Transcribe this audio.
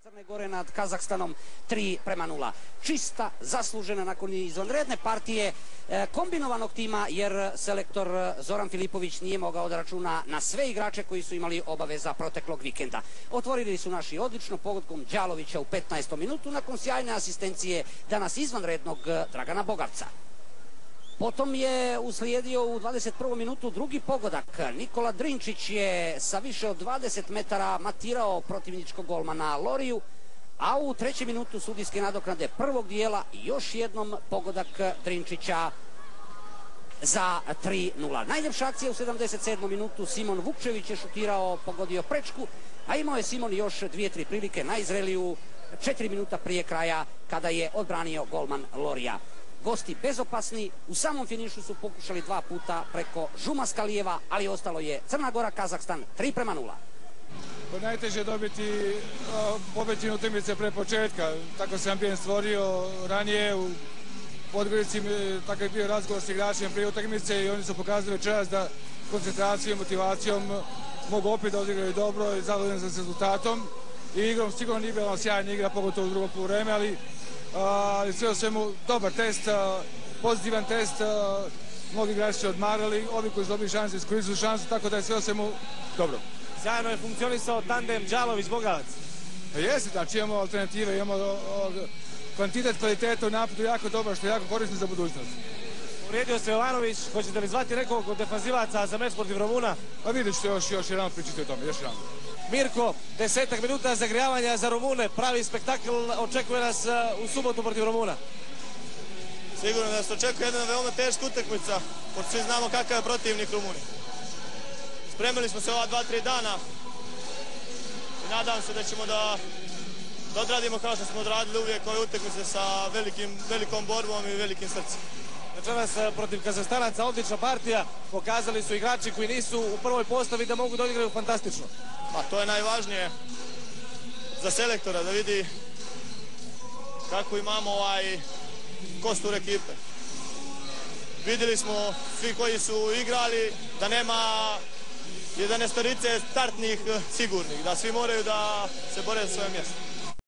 Crne Gore nad Kazahstanom 3:0. Čista, zaslužena nakon izvanredne partije kombinovanog tima, jer selektor Zoran Filipović nije mogao da računa na sve igrače koji su imali obaveza proteklog vikenda. Otvorili su naši odlično pogodkom Đalovića u 15. minutu nakon sjajne asistencije danas izvanrednog Dragana Bogavca. Potom je uslijedio u 21. minutu drugi pogodak. Nikola Drinčić je sa više od 20 metara matirao protivničkog golmana Loriju, a u 3. minutu sudijske nadoknade prvog dijela još jednom pogodak Drinčića za 3:0. Najljepša akcija u 77. minutu, Simon Vukčević je šutirao, pogodio prečku, a imao je Simon još 2-3 prilike, najzreliju 4 minuta prije kraja kada je odbranio golman Lorija. Gosti bezopasni, u samom finišu su pokušali 2 puta preko Žumaskalijeva, ali ostalo je Crna Gora, Kazahstan 3:0. Najteže je dobiti pobjedinu utakmice pre početka. Tako se ambijent stvorio ranije u Podgorici, tako je bio razgovor s igračima prije utakmice i oni su pokazali večeras da koncentracijom, motivacijom mogu opet da odigraju dobro i zadovoljni sa rezultatom. I igrom sigurno nije bila sjajna igra, pogotovo u drugom poluvreme, ali sve u svemu dobar test, pozitivan test. Mnogi igrači su odmarali, ovi koji su dobili šansu iskoristili šansu, tako da je sve u svemu dobro. Sjajno je funkcionisao tandem Đalović-Bogavac. Jeste, znači imamo alternative, imamo kvantitet kvaliteta u napadu jako dobro, što je jako korisno za budućnost. Uvrijedio se Jovanović, hoćete li zvati nekog od defanzivaca za meč protiv Rumuna? Pa vidjet ćete još jedan pričati o tome, još jedan. Mirko, 10 minuta zagrijavanja za Rumune, pravi spektakl očekuje nas u subotu protiv Rumuna. Sigurno da se očekuje jedna veoma teška utakmica, pošto svi znamo kakav je protivnik Rumuni. Spremili smo se ova 2-3 dana i nadam se da ćemo da odradimo kao što smo odradili uvijek ove utakmice sa velikom borbom i velikim srcem. Večeras protiv Kazahstanaca odlična partija, pokazali su igrači koji nisu u prvoj postavi da mogu da odigraju fantastično. Pa to je najvažnije za selektora, da vidi kako imamo kostur ekipe. Vidjeli smo svi koji su igrali da nema 11 startnih sigurnih, da svi moraju da se bore za svoje mjesto.